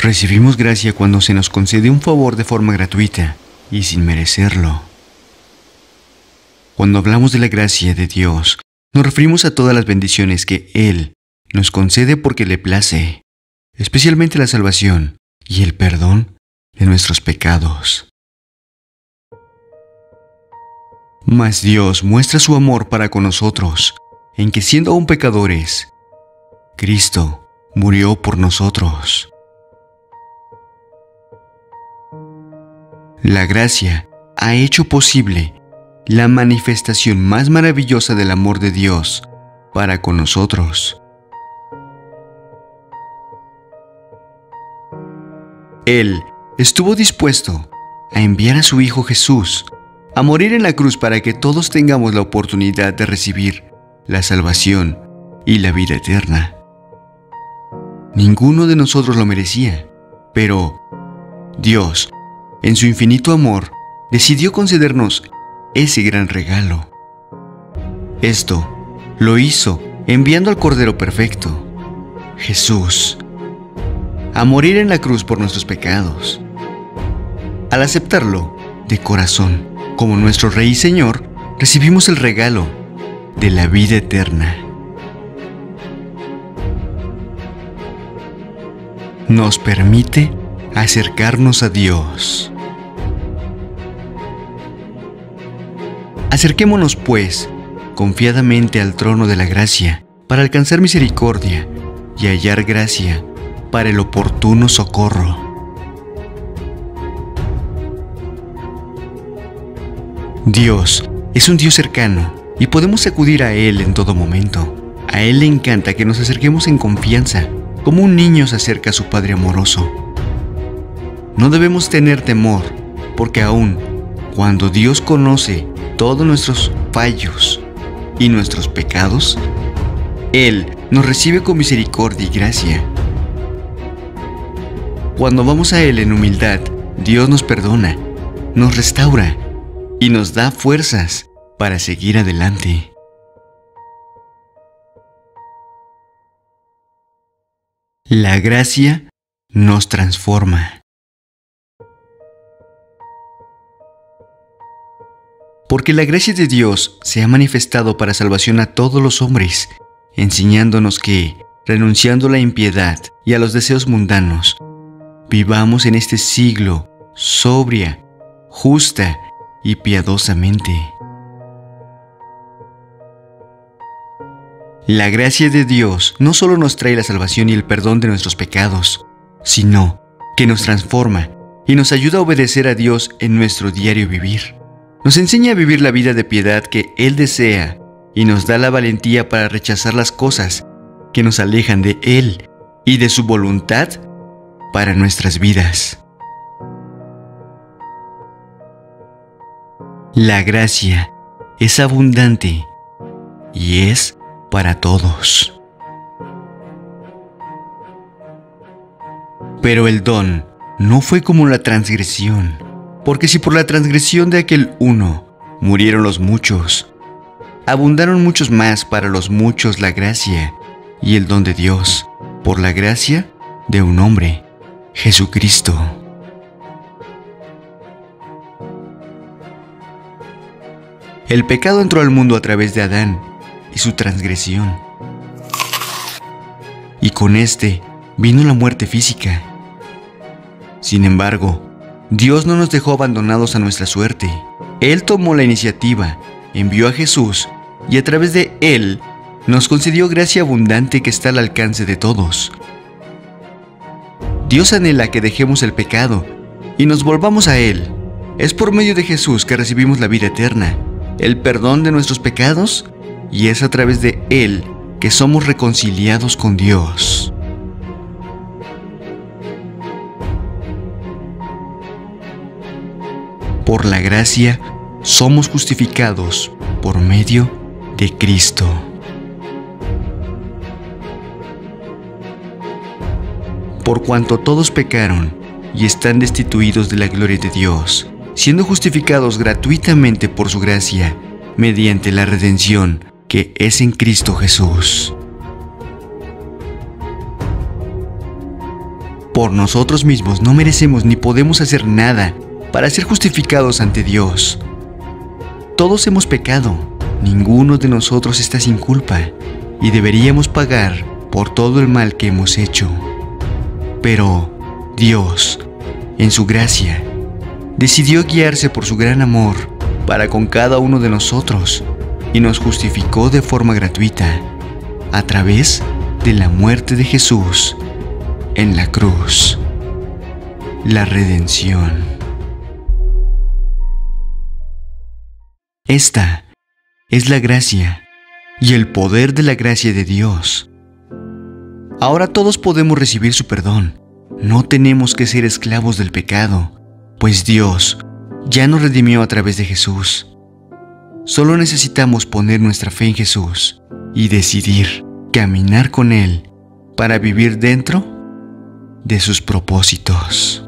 Recibimos gracia cuando se nos concede un favor de forma gratuita y sin merecerlo. Cuando hablamos de la gracia de Dios, nos referimos a todas las bendiciones que Él nos concede porque le place, especialmente la salvación y el perdón de nuestros pecados. Mas Dios muestra su amor para con nosotros, en que siendo aún pecadores, Cristo murió por nosotros. La gracia ha hecho posible la manifestación más maravillosa del amor de Dios para con nosotros. Él estuvo dispuesto a enviar a su Hijo Jesús a morir en la cruz para que todos tengamos la oportunidad de recibir la salvación y la vida eterna. Ninguno de nosotros lo merecía, pero Dios, en su infinito amor, decidió concedernos ese gran regalo. Esto lo hizo enviando al Cordero Perfecto, Jesús, a morir en la cruz por nuestros pecados. Al aceptarlo de corazón como nuestro Rey y Señor, recibimos el regalo de la vida eterna. Nos permite acercarnos a Dios. Acerquémonos, pues, confiadamente al trono de la gracia para alcanzar misericordia y hallar gracia para el oportuno socorro. Dios es un Dios cercano y podemos acudir a Él en todo momento. A Él le encanta que nos acerquemos en confianza, como un niño se acerca a su Padre amoroso. No debemos tener temor, porque aun cuando Dios conoce todos nuestros fallos y nuestros pecados, Él nos recibe con misericordia y gracia. Cuando vamos a Él en humildad, Dios nos perdona, nos restaura y nos da fuerzas para seguir adelante. La gracia nos transforma. Porque la gracia de Dios se ha manifestado para salvación a todos los hombres, enseñándonos que, renunciando a la impiedad y a los deseos mundanos, vivamos en este siglo sobria, justa y piadosamente. La gracia de Dios no solo nos trae la salvación y el perdón de nuestros pecados, sino que nos transforma y nos ayuda a obedecer a Dios en nuestro diario vivir. Nos enseña a vivir la vida de piedad que Él desea y nos da la valentía para rechazar las cosas que nos alejan de Él y de su voluntad para nuestras vidas. La gracia es abundante y es para todos. Pero el don no fue como la transgresión, porque si por la transgresión de aquel uno murieron los muchos, abundaron muchos más para los muchos la gracia y el don de Dios, por la gracia de un hombre, Jesucristo. El pecado entró al mundo a través de Adán y su transgresión. Y con este vino la muerte física. Sin embargo, Dios no nos dejó abandonados a nuestra suerte. Él tomó la iniciativa, envió a Jesús y a través de Él nos concedió gracia abundante que está al alcance de todos. Dios anhela que dejemos el pecado y nos volvamos a Él. Es por medio de Jesús que recibimos la vida eterna, el perdón de nuestros pecados, y es a través de Él que somos reconciliados con Dios. Por la gracia somos justificados por medio de Cristo. Por cuanto todos pecaron y están destituidos de la gloria de Dios, siendo justificados gratuitamente por su gracia, mediante la redención que es en Cristo Jesús. Por nosotros mismos no merecemos ni podemos hacer nada para ser justificados ante Dios. Todos hemos pecado, ninguno de nosotros está sin culpa y deberíamos pagar por todo el mal que hemos hecho. Pero Dios, en su gracia, decidió guiarse por su gran amor para con cada uno de nosotros y nos justificó de forma gratuita a través de la muerte de Jesús en la cruz. La redención. Esta es la gracia y el poder de la gracia de Dios. Ahora todos podemos recibir su perdón. No tenemos que ser esclavos del pecado, pues Dios ya nos redimió a través de Jesús. Solo necesitamos poner nuestra fe en Jesús y decidir caminar con Él para vivir dentro de sus propósitos.